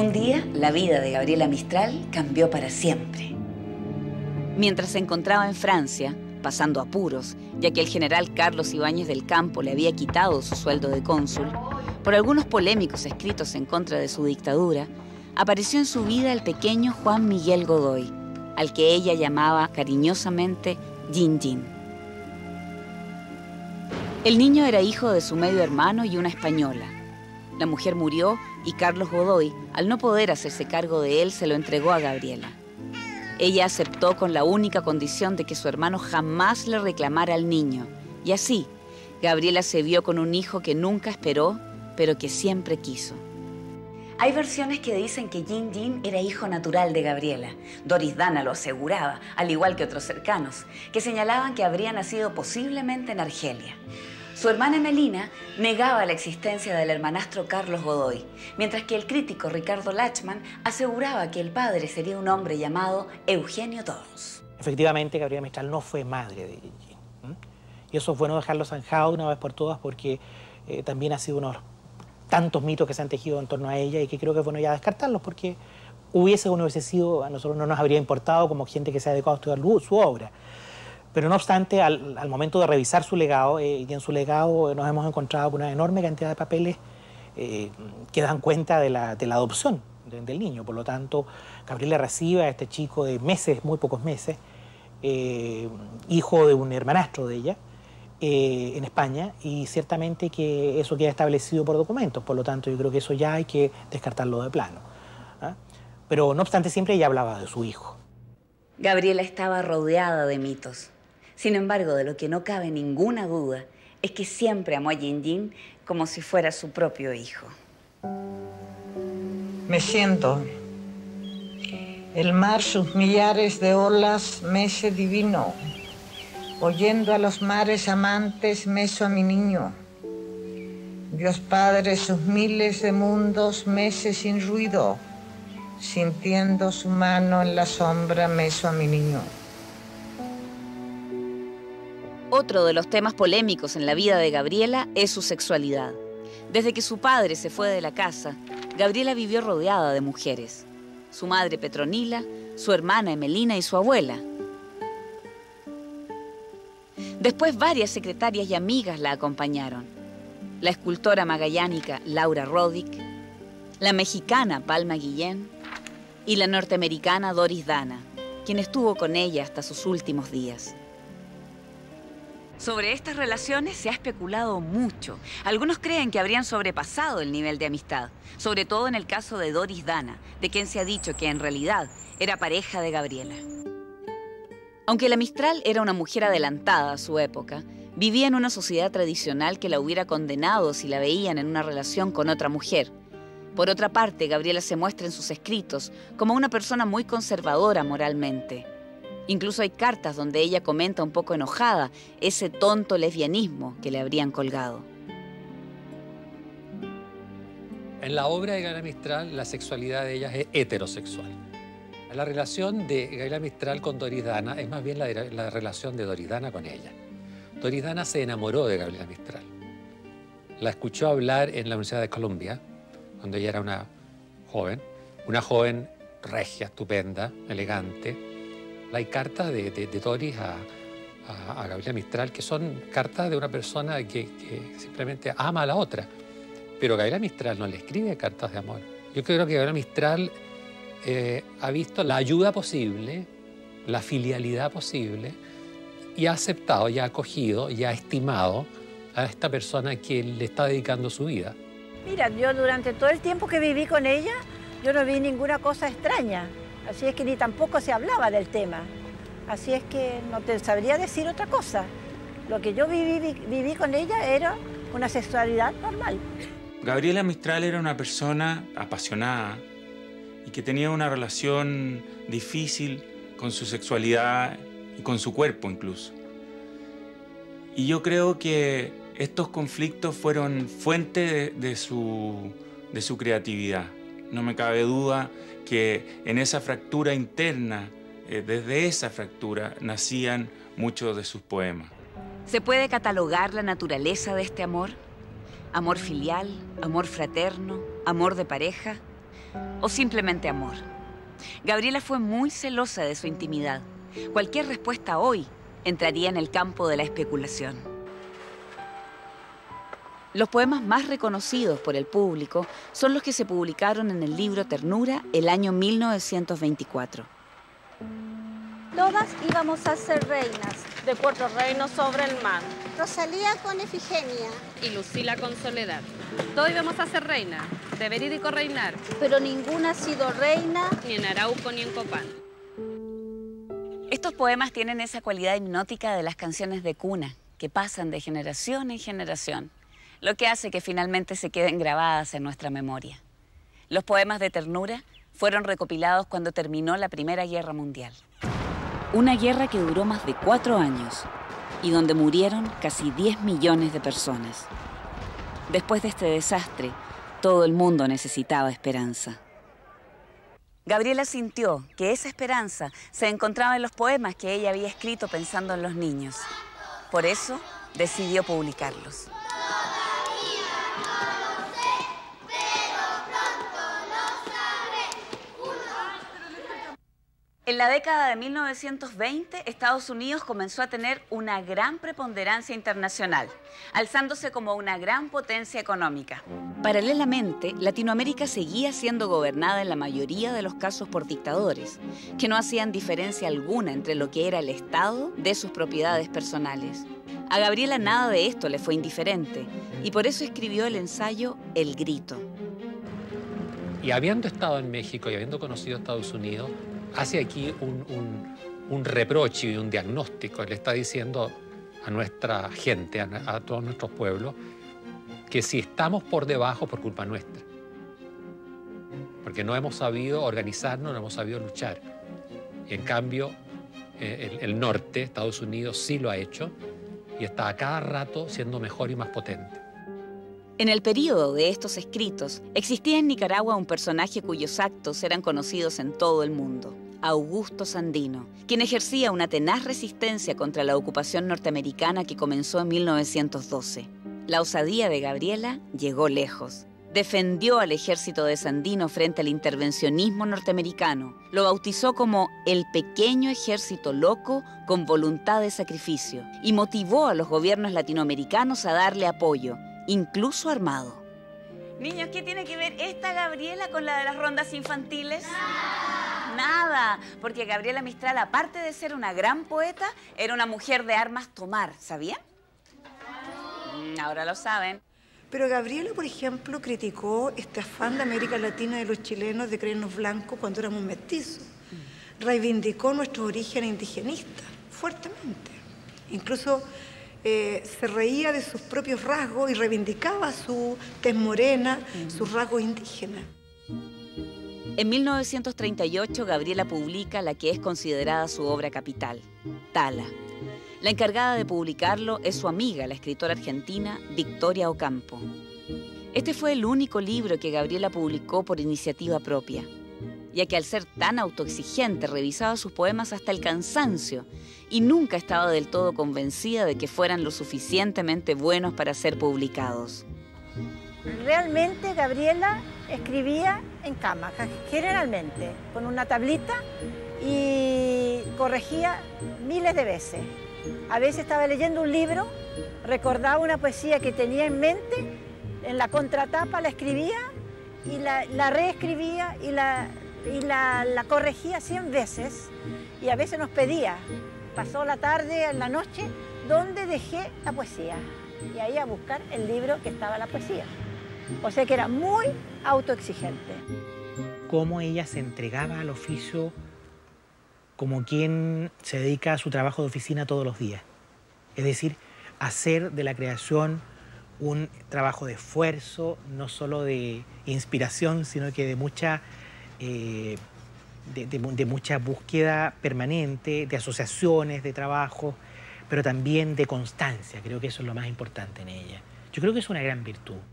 Un día, la vida de Gabriela Mistral cambió para siempre. Mientras se encontraba en Francia, pasando apuros, ya que el general Carlos Ibáñez del Campo le había quitado su sueldo de cónsul, por algunos polémicos escritos en contra de su dictadura, apareció en su vida el pequeño Juan Miguel Godoy, al que ella llamaba cariñosamente Gin Gin. El niño era hijo de su medio hermano y una española. La mujer murió y Carlos Godoy, al no poder hacerse cargo de él, se lo entregó a Gabriela. Ella aceptó con la única condición de que su hermano jamás le reclamara al niño. Y así, Gabriela se vio con un hijo que nunca esperó, pero que siempre quiso. Hay versiones que dicen que Gin Gin era hijo natural de Gabriela. Doris Dana lo aseguraba, al igual que otros cercanos, que señalaban que habría nacido posiblemente en Argelia. Su hermana Melina negaba la existencia del hermanastro Carlos Godoy, mientras que el crítico Ricardo Lachmann aseguraba que el padre sería un hombre llamado Eugenio Dors. Efectivamente, Gabriela Mistral no fue madre de Gin Gin. Y eso es bueno dejarlo zanjado de una vez por todas porque también ha sido unos tantos mitos que se han tejido en torno a ella y que creo que es bueno ya descartarlos porque hubiese o no hubiese sido, a nosotros no nos habría importado como gente que se ha dedicado a estudiar su obra. Pero no obstante, al momento de revisar su legado, y en su legado nos hemos encontrado con una enorme cantidad de papeles que dan cuenta de la adopción del niño. Por lo tanto, Gabriela recibe a este chico de meses, muy pocos meses, hijo de un hermanastro de ella, en España, y ciertamente que eso queda establecido por documentos. Por lo tanto, yo creo que eso ya hay que descartarlo de plano. ¿Ah? Pero no obstante, siempre ella hablaba de su hijo. Gabriela estaba rodeada de mitos. Sin embargo, de lo que no cabe ninguna duda es que siempre amó a Gin Gin como si fuera su propio hijo. Me siento. El mar, sus millares de olas, mece divino. Oyendo a los mares amantes, meso a mi niño. Dios Padre, sus miles de mundos, mece sin ruido. Sintiendo su mano en la sombra, meso a mi niño. Otro de los temas polémicos en la vida de Gabriela es su sexualidad. Desde que su padre se fue de la casa, Gabriela vivió rodeada de mujeres. Su madre Petronila, su hermana Emelina y su abuela. Después varias secretarias y amigas la acompañaron. La escultora magallánica Laura Rodick, la mexicana Palma Guillén y la norteamericana Doris Dana, quien estuvo con ella hasta sus últimos días. Sobre estas relaciones se ha especulado mucho. Algunos creen que habrían sobrepasado el nivel de amistad, sobre todo en el caso de Doris Dana, de quien se ha dicho que en realidad era pareja de Gabriela. Aunque la Mistral era una mujer adelantada a su época, vivía en una sociedad tradicional que la hubiera condenado si la veían en una relación con otra mujer. Por otra parte, Gabriela se muestra en sus escritos como una persona muy conservadora moralmente. Incluso hay cartas donde ella comenta un poco enojada ese tonto lesbianismo que le habrían colgado. En la obra de Gabriela Mistral, la sexualidad de ella es heterosexual. La relación de Gabriela Mistral con Doris Dana es más bien la relación de Doris Dana con ella. Doris Dana se enamoró de Gabriela Mistral. La escuchó hablar en la Universidad de Columbia, cuando ella era una joven regia, estupenda, elegante. Hay cartas de Doris a Gabriela Mistral que son cartas de una persona que simplemente ama a la otra. Pero Gabriela Mistral no le escribe cartas de amor. Yo creo que Gabriela Mistral ha visto la ayuda posible, la filialidad posible y ha aceptado, y ha acogido, y ha estimado a esta persona que le está dedicando su vida. Mira, yo durante todo el tiempo que viví con ella, yo no vi ninguna cosa extraña. Así es que ni tampoco se hablaba del tema. Así es que no te sabría decir otra cosa. Lo que yo viví con ella era una sexualidad normal. Gabriela Mistral era una persona apasionada y que tenía una relación difícil con su sexualidad y con su cuerpo incluso. Y yo creo que estos conflictos fueron fuente de su creatividad. No me cabe duda que en esa fractura interna, desde esa fractura, nacían muchos de sus poemas. ¿Se puede catalogar la naturaleza de este amor? ¿Amor filial, amor fraterno, amor de pareja? o simplemente amor. Gabriela fue muy celosa de su intimidad. Cualquier respuesta hoy entraría en el campo de la especulación. Los poemas más reconocidos por el público son los que se publicaron en el libro Ternura el año 1924. Todas íbamos a ser reinas. De 4 reinos sobre el mar. Rosalía con Efigenia. Y Lucila con Soledad. Todos íbamos a ser reinas, de verídico reinar. Pero ninguna ha sido reina. Ni en Arauco ni en Copán. Estos poemas tienen esa cualidad hipnótica de las canciones de cuna, que pasan de generación en generación, lo que hace que finalmente se queden grabadas en nuestra memoria. Los poemas de ternura fueron recopilados cuando terminó la Primera Guerra Mundial. Una guerra que duró más de 4 años y donde murieron casi 10 millones de personas. Después de este desastre, todo el mundo necesitaba esperanza. Gabriela sintió que esa esperanza se encontraba en los poemas que ella había escrito pensando en los niños. Por eso, decidió publicarlos. En la década de 1920, Estados Unidos comenzó a tener una gran preponderancia internacional, alzándose como una gran potencia económica. Paralelamente, Latinoamérica seguía siendo gobernada en la mayoría de los casos por dictadores, que no hacían diferencia alguna entre lo que era el Estado de sus propiedades personales. A Gabriela nada de esto le fue indiferente, y por eso escribió el ensayo El Grito. Y habiendo estado en México y habiendo conocido a Estados Unidos, hace aquí un reproche y un diagnóstico. Le está diciendo a nuestra gente, a todos nuestros pueblos, que si estamos por debajo, por culpa nuestra. Porque no hemos sabido organizarnos, no hemos sabido luchar. Y en cambio, el norte, Estados Unidos, sí lo ha hecho y está a cada rato siendo mejor y más potente. En el período de estos escritos, existía en Nicaragua un personaje cuyos actos eran conocidos en todo el mundo, Augusto Sandino, quien ejercía una tenaz resistencia contra la ocupación norteamericana que comenzó en 1912. La osadía de Gabriela llegó lejos. Defendió al ejército de Sandino frente al intervencionismo norteamericano. Lo bautizó como el pequeño ejército loco con voluntad de sacrificio y motivó a los gobiernos latinoamericanos a darle apoyo, incluso armado. Niños, ¿qué tiene que ver esta Gabriela con la de las rondas infantiles? Nada, porque Gabriela Mistral, aparte de ser una gran poeta, era una mujer de armas tomar, ¿sabían? Ahora lo saben. Pero Gabriela, por ejemplo, criticó este afán de América Latina y de los chilenos de creernos blancos cuando éramos mestizos. Reivindicó nuestros orígenes indigenistas fuertemente. Incluso se reía de sus propios rasgos y reivindicaba su tez morena, sus rasgos indígenas. En 1938, Gabriela publica la que es considerada su obra capital, Tala. La encargada de publicarlo es su amiga, la escritora argentina Victoria Ocampo. Este fue el único libro que Gabriela publicó por iniciativa propia, ya que al ser tan autoexigente revisaba sus poemas hasta el cansancio y nunca estaba del todo convencida de que fueran lo suficientemente buenos para ser publicados. Realmente Gabriela escribía en cama, generalmente, con una tablita y corregía miles de veces. A veces estaba leyendo un libro, recordaba una poesía que tenía en mente, en la contratapa la escribía y la reescribía y la corregía 100 veces y a veces nos pedía, pasó la tarde, en la noche, ¿dónde dejé la poesía? Y ahí a buscar el libro que estaba la poesía. O sea que era muy autoexigente. Cómo ella se entregaba al oficio como quien se dedica a su trabajo de oficina todos los días. Es decir, hacer de la creación un trabajo de esfuerzo, no solo de inspiración, sino que de mucha búsqueda permanente, de asociaciones, de trabajo, pero también de constancia. Creo que eso es lo más importante en ella. Yo creo que es una gran virtud.